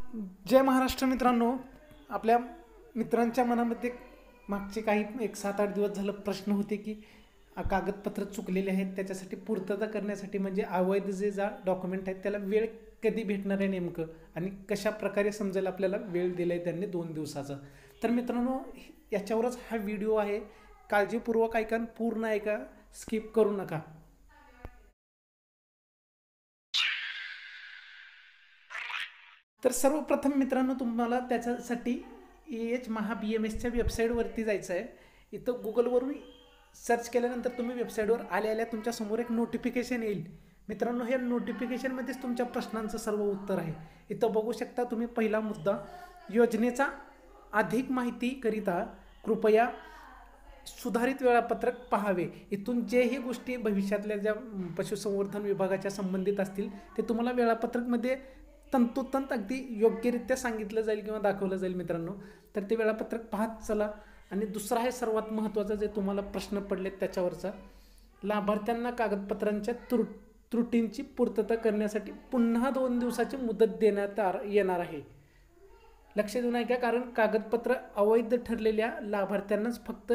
जय महाराष्ट्र मित्रांनो. आपल्या मित्रांच्या मनामध्ये मागचे काही एक 7-8 दिवस झालं प्रश्न होते की कागदपत्र चुकलेले आहेत, त्याच्यासाठी पूर्तता करण्यासाठी म्हणजे अवैध जे डॉक्युमेंट आहेत त्याला वेळ कधी भेटणार आहे नेमकं, आणि कशा प्रकारे समजेल आपल्याला वेळ दिला आहे त्यांनी 2 दिवसाचा. तर मित्रांनो, याच्यावरच हा व्हिडिओ आहे. काळजीपूर्वक ऐका, पूर्ण ऐका, स्किप करू नका. तर सर्वप्रथम मित्रांनो, तुम्हाला त्याच्यासाठी महा BMSच्या वेबसाईटवरती जायचं आहे. इथं गुगलवरून सर्च केल्यानंतर तुम्ही वेबसाईटवर आल्या तुमच्यासमोर एक नोटिफिकेशन येईल. मित्रांनो, ह्या नोटिफिकेशनमध्येच तुमच्या प्रश्नांचं सर्व उत्तर आहे. इथं बघू शकता तुम्ही. पहिला मुद्दा, योजनेचा अधिक माहितीकरिता कृपया सुधारित वेळापत्रक पाहावे. इथून जेही गोष्टी भविष्यातल्या ज्या पशुसंवर्धन विभागाच्या संबंधित असतील ते तुम्हाला वेळापत्रकमध्ये तंतोतंत अगदी योग्यरित्या सांगितलं जाईल किंवा दाखवलं जाईल मित्रांनो. तर ते वेळापत्रक पाहत चला. आणि दुसरा आहे सर्वात महत्त्वाचा, जे तुम्हाला प्रश्न पडलेत त्याच्यावरचा, लाभार्थ्यांना कागदपत्रांच्या त्रुटींची पूर्तता करण्यासाठी पुन्हा 2 दिवसाची मुदत देण्यात येणार आहे. लक्ष देऊन ऐका, कारण कागदपत्र अवैध ठरलेल्या लाभार्थ्यांनाच फक्त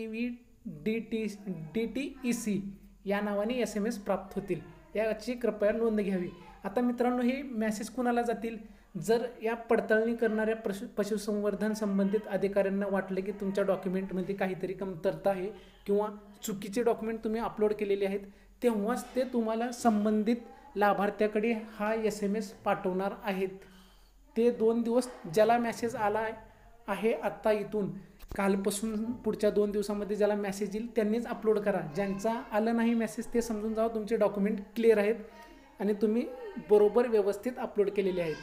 DTEC या नावाने SMS प्राप्त होतील, याची कृपया नोंद घ्यावी. आता मित्रांनो, हे मॅसेज कुणाला जातील? जर या पडताळणी करणाऱ्या पशुसंवर्धन संबंधित अधिकाऱ्यांना वाटलं की तुमच्या डॉक्युमेंटमध्ये काहीतरी कमतरता आहे किंवा चुकीचे डॉक्युमेंट तुम्ही अपलोड केलेले आहेत, तेव्हाच ते तुम्हाला संबंधित लाभार्थ्याकडे हा SMS पाठवणार आहेत. ते 2 दिवस, ज्याला मॅसेज आला आहे आत्ता इथून कालपासून पुढच्या 2 दिवसामध्ये ज्याला मॅसेज येईल त्यांनीच अपलोड करा. ज्यांचा आलं नाही मॅसेज ते समजून जावं तुमचे डॉक्युमेंट क्लिअर आहेत आणि तुम्ही बरोबर व्यवस्थित अपलोड केलेले आहेत.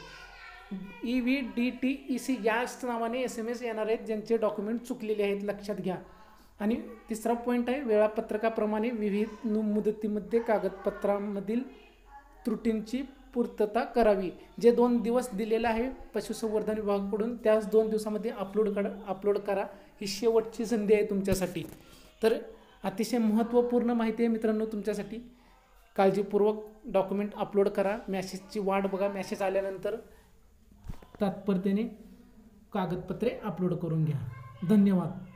DTEC याच नावाने SMS येणार आहेत ज्यांचे डॉक्युमेंट चुकलेले आहेत, लक्षात घ्या. आणि तिसरा पॉईंट आहे, वेळापत्रकाप्रमाणे विविध मुदतीमध्ये कागदपत्रांमधील त्रुटींची पूर्तता करावी. जे 2 दिवस दिलेलं आहे पशुसंवर्धन विभागाकडून, त्याच 2 दिवसामध्ये अपलोड करा. ही शेवटची संधी आहे तुमच्यासाठी. तर अतिशय महत्त्वपूर्ण माहिती आहे मित्रांनो तुमच्यासाठी. काळजीपूर्वक डॉक्युमेंट अपलोड करा. मॅसेजची वाट बघा. मॅसेज आल्यानंतर तात्परतेने कागदपत्रे अपलोड करून घ्या. धन्यवाद.